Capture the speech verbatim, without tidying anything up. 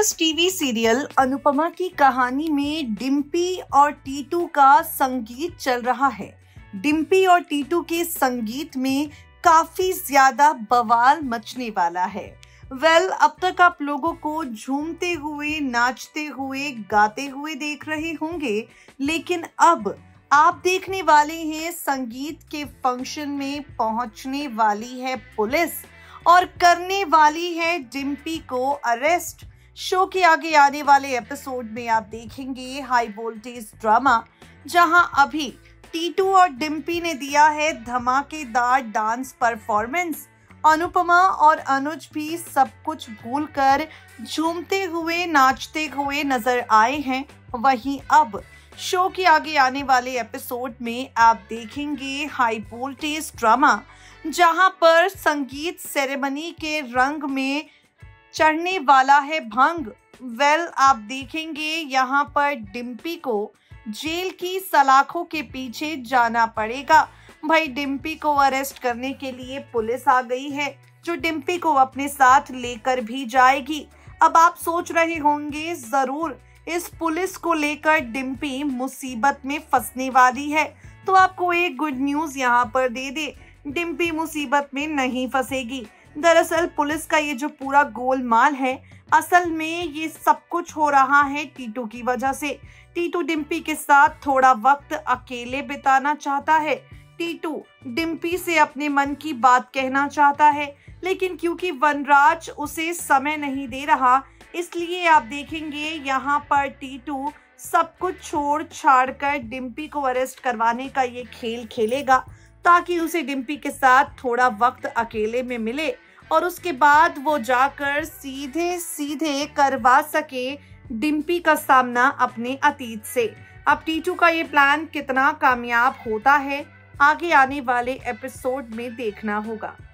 Famous TV serial Anupama की कहानी में डिम्पी और टीटू का संगीत चल रहा है। डिम्पी और टीटू के संगीत में काफी ज्यादा बवाल मचने वाला है। वेल well, अब तक आप लोगों को झूमते हुए, नाचते हुए, गाते हुए देख रहे होंगे, लेकिन अब आप देखने वाले हैं संगीत के फंक्शन में पहुंचने वाली है पुलिस और करने वाली है डिम्पी को अरेस्ट। शो के आगे आने वाले एपिसोड में आप देखेंगे हाई वोल्टेज ड्रामा, जहां अभी टीटू और डिम्पी ने दिया है धमाकेदार डांस परफॉर्मेंस। अनुपमा और अनुज भी सब कुछ भूलकर झूमते हुए, नाचते हुए नजर आए हैं। वहीं अब शो के आगे आने वाले एपिसोड में आप देखेंगे हाई वोल्टेज ड्रामा, जहां पर संगीत सेरेमनी के रंग में चढ़ने वाला है भंग। वेल आप देखेंगे यहाँ पर डिम्पी को जेल की सलाखों के पीछे जाना पड़ेगा। भाई डिम्पी को अरेस्ट करने के लिए पुलिस आ गई है, जो डिम्पी को अपने साथ लेकर भी जाएगी। अब आप सोच रहे होंगे जरूर इस पुलिस को लेकर डिम्पी मुसीबत में फंसने वाली है, तो आपको एक गुड न्यूज यहाँ पर दे दे, डिम्पी मुसीबत में नहीं फंसेगी। दरअसल पुलिस का ये जो पूरा गोलमाल है, असल में ये सब कुछ हो रहा है टीटू की वजह से। टीटू डिम्पी के साथ थोड़ा वक्त अकेले बिताना चाहता है। टीटू डिम्पी से अपने मन की बात कहना चाहता है, लेकिन क्योंकि वनराज उसे समय नहीं दे रहा, इसलिए आप देखेंगे यहाँ पर टीटू सब कुछ छोड़ छाड़ कर डिम्पी को अरेस्ट करवाने का ये खेल खेलेगा, ताकि उसे डिम्पी के साथ थोड़ा वक्त अकेले में मिले और उसके बाद वो जाकर सीधे सीधे करवा सके डिम्पी का सामना अपने अतीत से। अब टीटू का ये प्लान कितना कामयाब होता है, आगे आने वाले एपिसोड में देखना होगा।